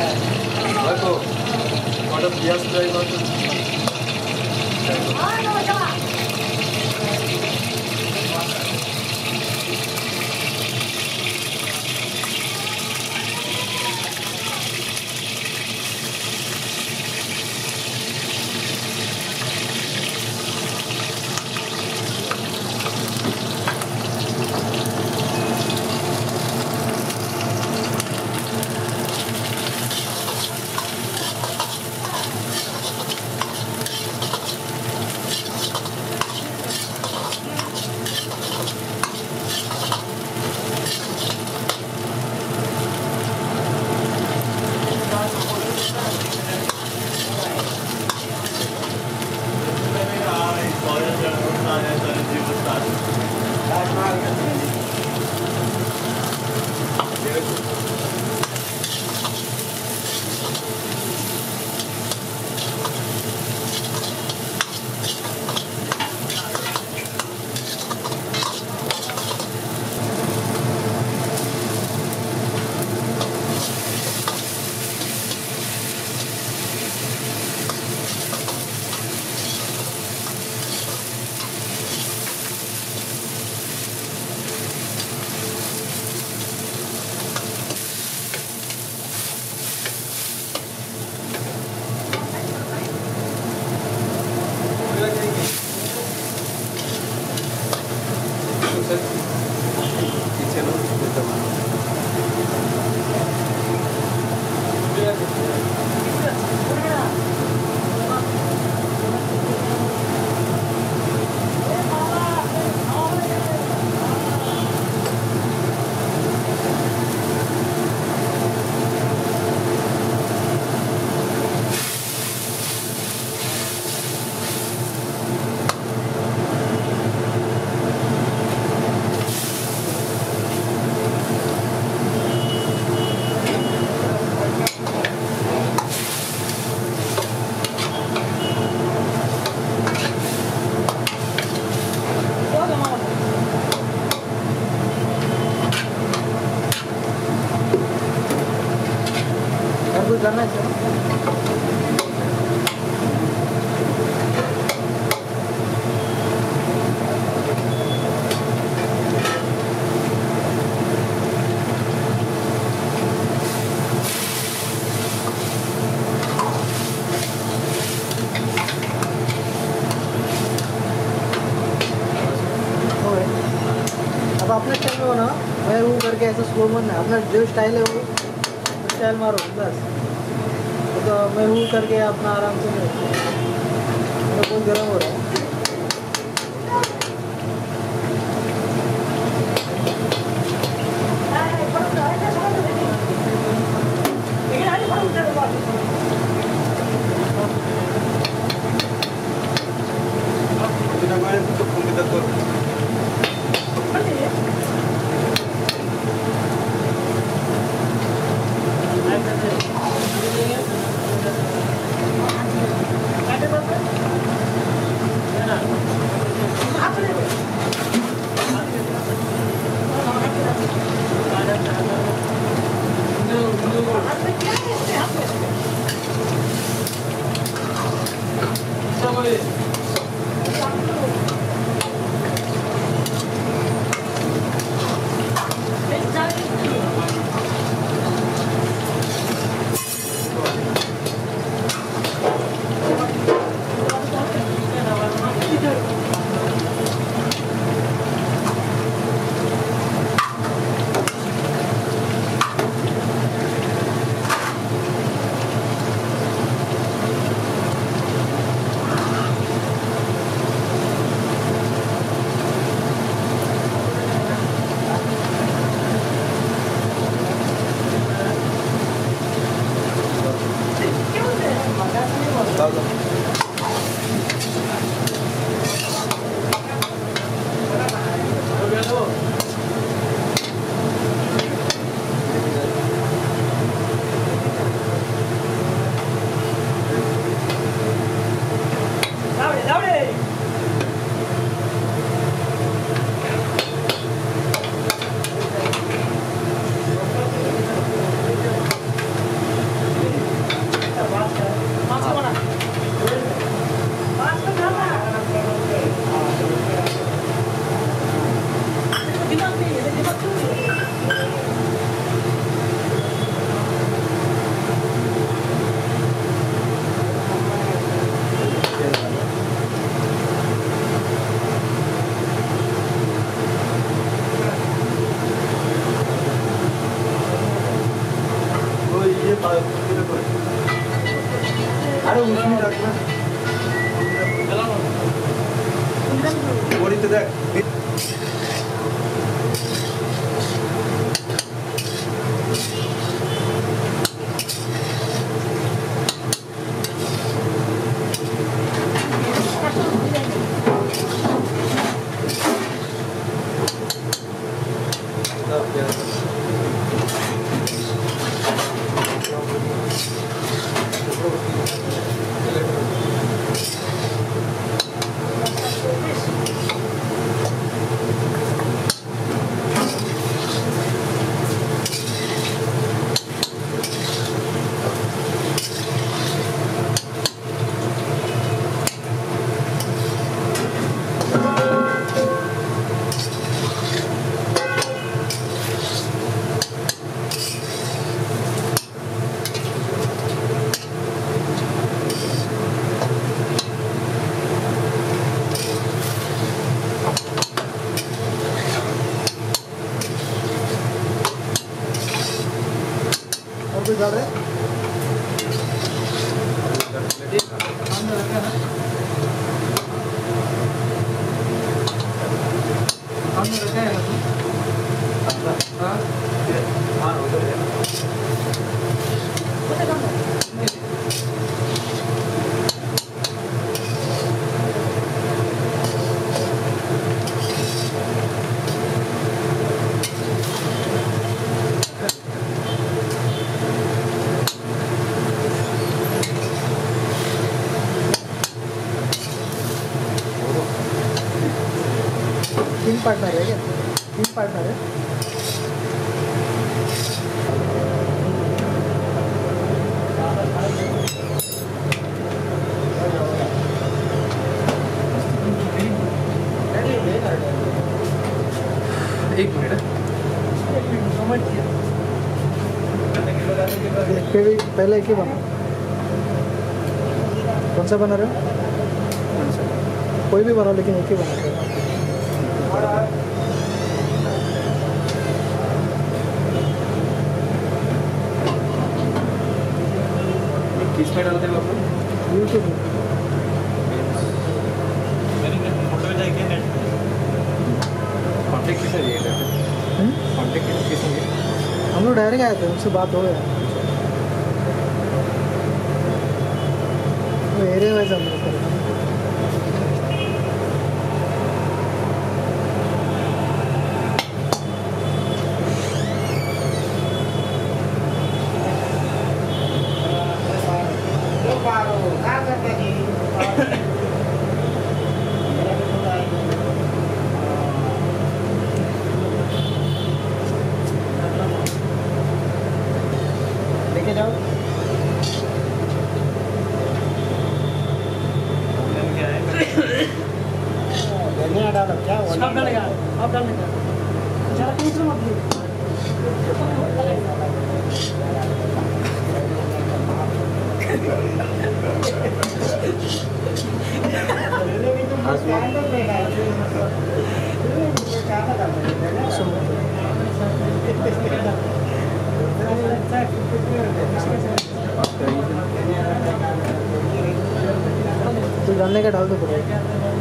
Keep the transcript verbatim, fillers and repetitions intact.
देखो थोड़ा पियाज फ्राई करते करना चाहिए। अब अपने स्टाइल में हो ना, मैं वो करके ऐसा स्लो मन है, अपना जो स्टाइल है वो स्टाइल मारो बस। तो मैं वो करके अपना आराम से मेरा बहुत गर्म हो रहा है। अरे उसमें रखना बोरी तो देख डाल रहे सामने रखा है सामने रखा है हाँ हाँ उधर है तीन पार्टनर है क्या तीन पार्टनर है एक मिनट एक पे भी पहले एक ही बना कौन सा बना रहे हो कोई भी बना लेकिन एक ही बना रहे हो किस में डालते हैं आप यूट्यूब में फोटो जाएंगे नेट कांटेक्ट किससे लिए कांटेक्ट किससे लिए हम लोग डायरेक्ट आए थे उनसे बात हो गया वो एरिया वाइज हम लोग करेंगे लेके जाओ क्या है धनिया डालो क्या सब डालेगा आप डालने का जरा दूसरा मत लो तो डालने का डाल दो पूरा